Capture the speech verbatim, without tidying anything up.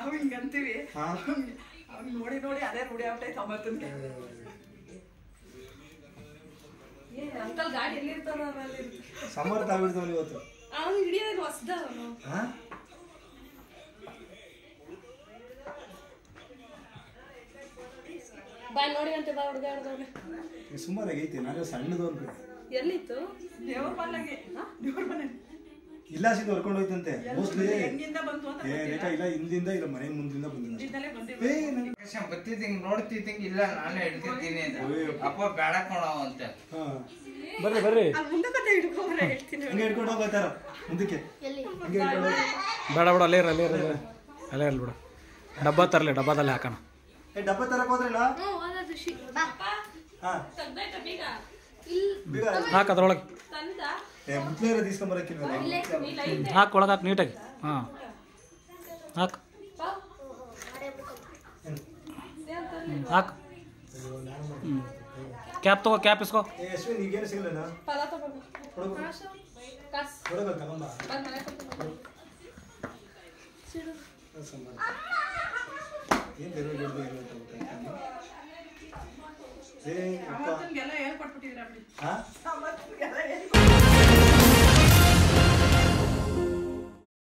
ನಾವು ಹಿಂಗಂತೀವಿ ಅವ್ನು ನೋಡಿ ನೋಡಿ ಅದೇ ರೂಢಿ ಆಗ್ಬಿಟ್ಟೈತೆ ಅವತ್ತನ್ಗೆ ಅಂಕಲ್ ಗಾಡಿ ಎಲ್ಲಿರ್ತಾರ ಸಮರ್ಥ ಆಗ್ಬಿಡ್ತಾವ ಇವತ್ತು ಅವ್ನು ಹಿಡಿಯೋದು ಹೊಸದ ಅವನು ಬಾ ನೋಡಿ ಅಂತ ಬಾ ಹುಡುಗಾಡ್ದವ್ನೆ ಸುಮಾರಾಗೈತಿ ನಾನು ಸಣ್ಣದು ಅನ್ಕೊ ಎಲ್ಲಿತ್ತು ದೇವ್ರ ಮನೆಗೆ ದೇವ್ರ ಮನೆ ಇಲ್ಲ ಸಿದ್ದು ಹೊರ್ಕೊಂಡು ಹೋಯ್ತಂತೆ ಮೋಸ್ಟ್ಲಿ ಹೆಂಗಿಂದ ಬಂತು ಅಂತ ಏ ರೇಖಾ ಇಲ್ಲ ಹಿಂದಿಂದ ಇಲ್ಲ ಮನೆ ಮುಂದಿಂದ ಬಂದಿಲ್ಲ ಬತ್ತಿದ್ದಂಗೆ ನೋಡ್ತಿದ್ದಂಗೆ ಇಲ್ಲ ನಾನು ಹಿಡ್ತಿದ್ದೀನಿ ಅಪ್ಪ ಬೇಡ ಕೊಡವ ಅಂತ ಬರ್ರಿ ಬರ್ರಿ ಮುಂದಕ್ಕೆ ಹಿಡ್ಕೊಂಡ್ರೆ ಹೇಳ್ತೀನಿ ಹಂಗೆ ಹಿಡ್ಕೊಂಡು ಹೋಗ್ತಾರ ಮುಂದಕ್ಕೆ ಬೇಡ ಬಿಡು ಅಲ್ಲೇ ಇರ ಅಲ್ಲೇ ಇರ ಅಲ್ಲೇ ಇರಲಿ ಬಿಡು ಡಬ್ಬ ತರಲಿ ಡಬ್ಬದಲ್ಲಿ ಹಾಕೋಣ ಏ ಡಬ್ಬ ತರಕ್ ಹೋದ್ರಲ್ಲ ಹಾಕ ಅದ್ರೊಳಗೆ ಏ ಮುತ್ಲೆ ಇರೋದು ಇಸ್ಕೊಂಬರಕ್ಕಿಲ್ವ ಹಾಕಿ ಒಳಗೆ ಹಾಕಿ ನೀಟಾಗಿ ಹಾಂ ಹಾಕು ಹಾಕು ಹ್ಞೂ ಕ್ಯಾಪ್ ತಗೋ ಕ್ಯಾಪ್ ಇಸ್ಕೋ ಏ ಅಶ್ವಿನ್ ಈಗೇನು ಸಿಗಲ್ಲ ಕೊಡಗಲ್ ತಗೊಂಬ ಏನು ಬೇರೆ ಬೇರೆ ಇರುವಂತ ಏ ಅಪ್ಪ ಹೇಳ್ಕೊಟ್ಬಿಟ್ಟಿದ್ರ ಹಾಂ